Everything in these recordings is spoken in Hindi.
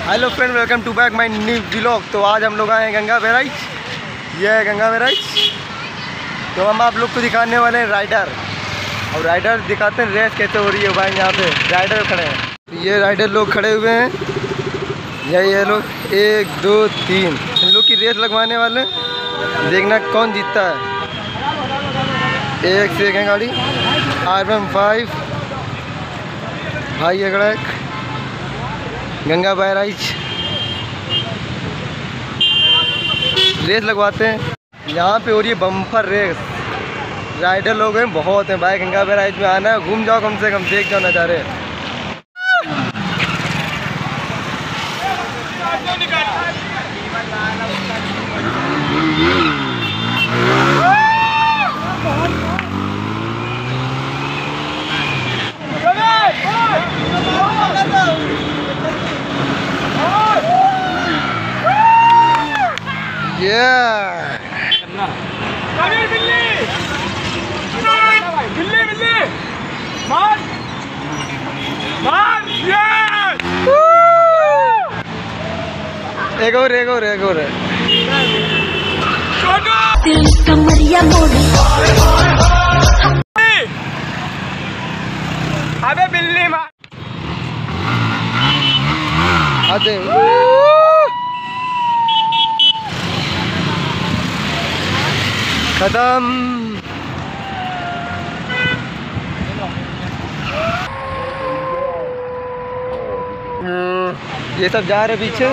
Hello friend, welcome to back my new vlog. तो आज हम लोग आए हैं गंगा बैराज। ये है गंगा बैराज। तो हम आप लोग को दिखाने वाले हैं राइडर, और राइडर दिखाते हैं रेस कैसे हो रही है। भाई यहाँ पे राइडर खड़े हैं, ये राइडर लोग खड़े हुए हैं। ये लोग 1 2 3 इन लोग की रेस लगवाने वाले हैं। देखना कौन जीतता है। एक से एक है गाड़ी RM5 भाई अगड़ा गंगा बैराज रेस लगवाते हैं। यहाँ पे हो रही है बम्पर रेस। राइडर लोग हैं, बहुत हैं भाई। गंगा बैराज में आना है, घूम जाओ, कम से कम देख जाओ नज़ारे। एक और कमरिया मोड़ी अबे बिल्ली मार आते खत्म। ये सब जा रहे पीछे।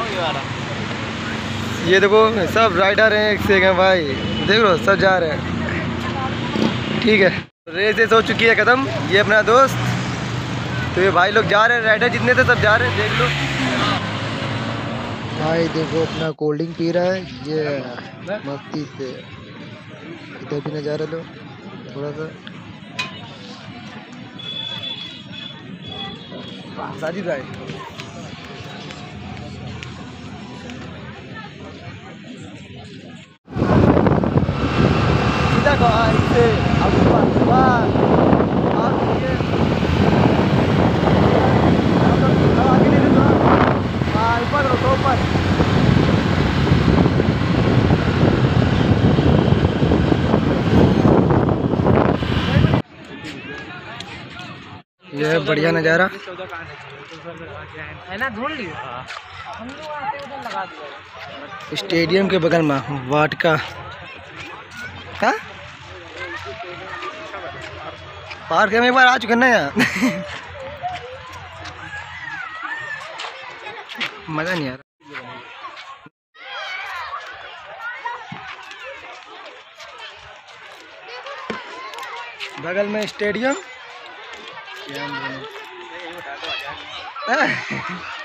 ये देखो सब राइडर हैं, एक से एक हैं भाई। देख लो सब जा रहे हैं। ठीक है, रेस हो चुकी है ख़त्म। ये अपना दोस्त, तो ये भाई लोग जा रहे हैं। राइडर जितने थे सब जा रहे हैं, देख लो भाई। देखो अपना कोल्ड ड्रिंक पी रहा है ये मस्ती से। इधर भी नज़ारा लो थोड़ा सा। साजिद भाई से अब ये है बढ़िया नज़ारा। स्टेडियम के बगल में वाट का पार्क में एक बार आ चुके ना यार। मज़ा नहीं आ रहा। बगल में स्टेडियम